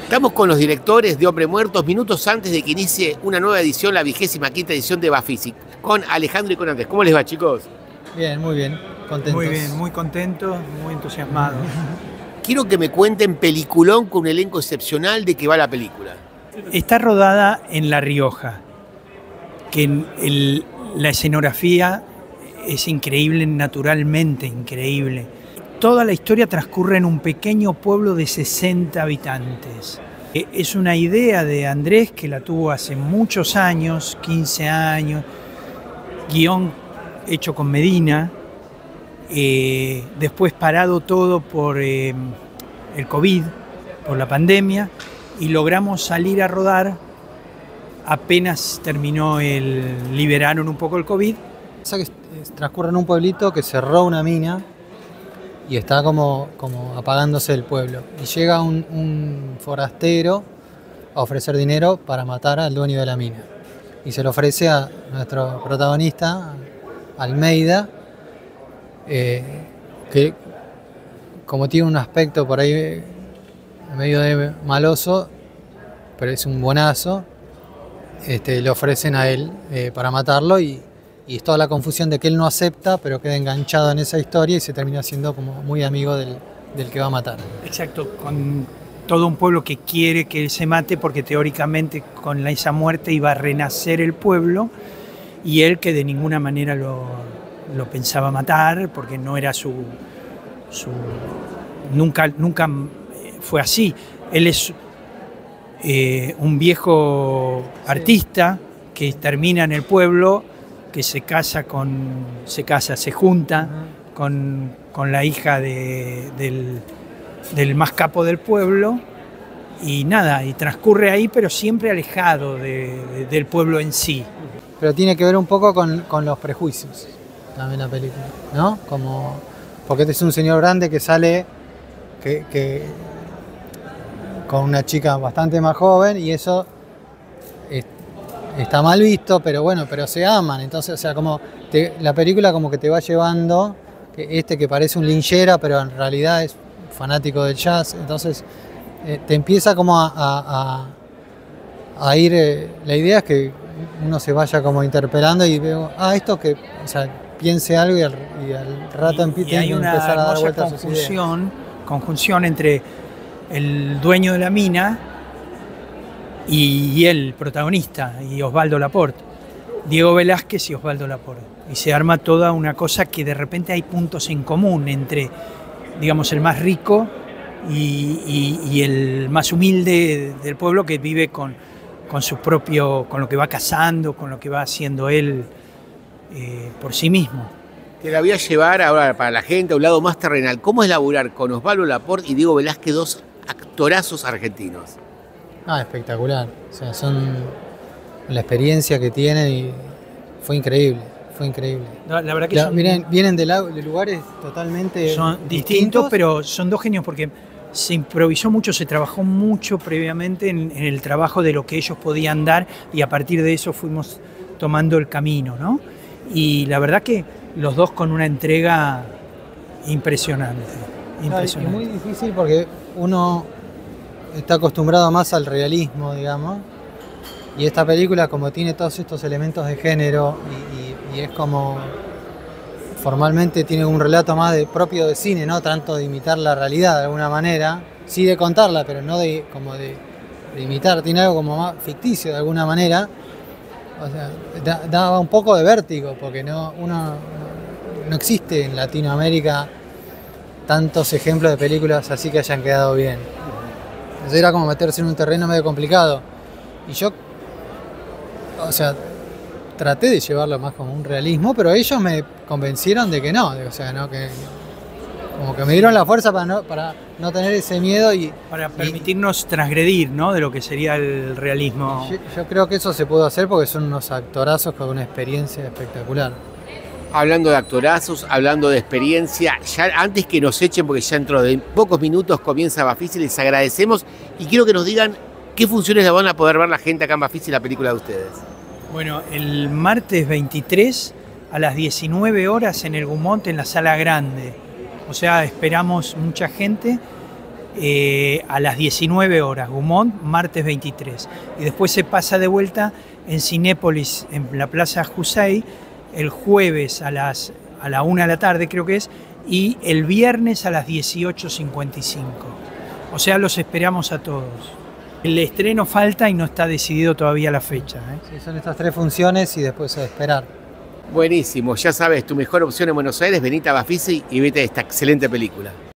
Estamos con los directores de Hombre Muertos minutos antes de que inicie una nueva edición, la 25ª edición de Bafisi, con Alejandro y con Andrés. ¿Cómo les va, chicos? Bien, contentos. Muy bien, muy contentos, muy entusiasmados. Quiero que me cuenten peliculón con un elenco excepcional de qué va la película. Está rodada en La Rioja, que la escenografía es increíble, naturalmente increíble. Toda la historia transcurre en un pequeño pueblo de 60 habitantes. Es una idea de Andrés que la tuvo hace muchos años, 15 años, guión hecho con Medina, después parado todo por el COVID, por la pandemia, y logramos salir a rodar apenas terminó liberaron un poco el COVID. Transcurre en un pueblito que cerró una mina y está como apagándose el pueblo. Y llega un forastero a ofrecer dinero para matar al dueño de la mina. Y se lo ofrece a nuestro protagonista, Almeida, que como tiene un aspecto por ahí medio de maloso, pero es un buenazo, le ofrecen a él para matarlo y es toda la confusión de que él no acepta, pero queda enganchado en esa historia y se termina siendo como muy amigo del que va a matar. Exacto, con todo un pueblo que quiere que él se mate porque teóricamente con esa muerte iba a renacer el pueblo y él que de ninguna manera lo pensaba matar porque no era nunca fue así. Él es un viejo artista que termina en el pueblo, que se junta con la hija del más capo del pueblo y nada, y transcurre ahí pero siempre alejado del pueblo en sí. Pero tiene que ver un poco con los prejuicios también la película, ¿no? Porque este es un señor grande que sale con una chica bastante más joven y eso está mal visto, pero bueno, pero se aman. Entonces, o sea, la película como que te va llevando, que parece un linchera, pero en realidad es fanático del jazz. Entonces, te empieza como a ir. La idea es que uno se vaya como interpelando y veo, esto que, o sea, piense algo y al rato empieza a empezar a dar vueltas a sus ideas. Conjunción entre el dueño de la mina y el protagonista, y Osvaldo Laporte, Diego Velázquez y Osvaldo Laporte. Y se arma toda una cosa que de repente hay puntos en común entre, digamos, el más rico y el más humilde del pueblo que vive con lo que va cazando, con lo que va haciendo él por sí mismo. Te la voy a llevar ahora para la gente a un lado más terrenal. ¿Cómo es laburar con Osvaldo Laporte y Diego Velázquez, dos actorazos argentinos? Espectacular. O sea, son la experiencia que tienen y fue increíble. La verdad que vienen de lugares totalmente son distintos, pero son dos genios porque se improvisó mucho, se trabajó mucho previamente en el trabajo de lo que ellos podían dar y a partir de eso fuimos tomando el camino, ¿no? Y la verdad que los dos con una entrega impresionante. Es muy difícil porque uno está acostumbrado más al realismo, digamos, y esta película como tiene todos estos elementos de género y es como formalmente tiene un relato más propio de cine, no tanto de imitar la realidad de alguna manera, sí de contarla, pero no de imitar, tiene algo como más ficticio de alguna manera. O sea, daba un poco de vértigo porque no existe en Latinoamérica tantos ejemplos de películas así que hayan quedado bien. Entonces era como meterse en un terreno medio complicado. Y yo, o sea, traté de llevarlo más como un realismo, pero ellos me convencieron de que no. O sea, ¿no? Como que me dieron la fuerza para no tener ese miedo y para permitirnos transgredir, ¿no? De lo que sería el realismo. Yo creo que eso se pudo hacer porque son unos actorazos con una experiencia espectacular. Hablando de actorazos, hablando de experiencia, ya antes que nos echen, porque ya dentro de pocos minutos comienza Bafisi, les agradecemos y quiero que nos digan qué funciones la van a poder ver la gente acá en Bafisi, la película de ustedes. Bueno, el martes 23 a las 19 horas en el Gumont, en la Sala Grande. O sea, esperamos mucha gente. a las 19 horas, Gaumont, martes 23. Y después se pasa de vuelta en Cinépolis, en la Plaza Jusey, el jueves a la 1 de la tarde, creo que es, y el viernes a las 18:55. O sea, los esperamos a todos. El estreno falta y no está decidido todavía la fecha, ¿eh? Sí, son estas 3 funciones y después a esperar. Buenísimo, ya sabes, tu mejor opción en Buenos Aires, venite a Bafisi y vete a esta excelente película.